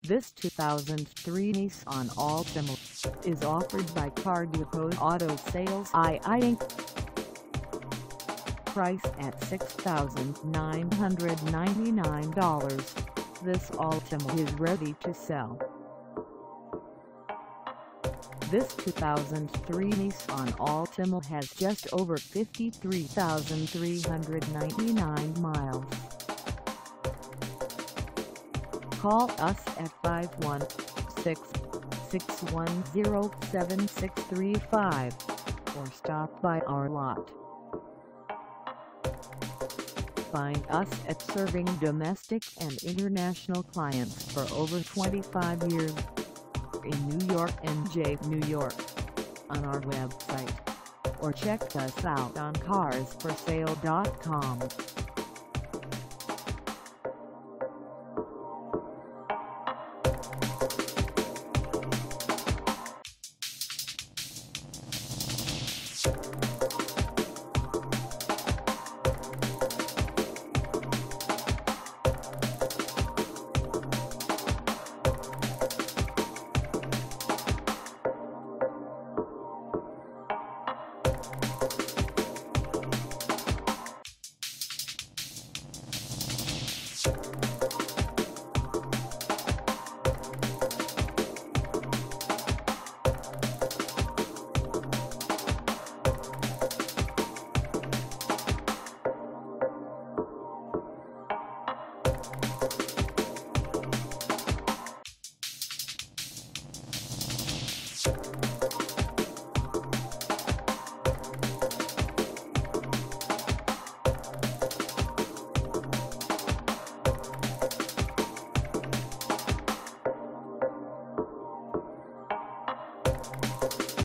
This 2003 Nissan Altima is offered by Car Depot Auto Sales II Inc. Price at $6,999, this Altima is ready to sell. This 2003 Nissan Altima has just over 53,399 miles. Call us at 516-610-7635 or stop by our lot. Find us at serving domestic and international clients for over 25 years in New York and New York on our website, or check us out on carsforsale.com. You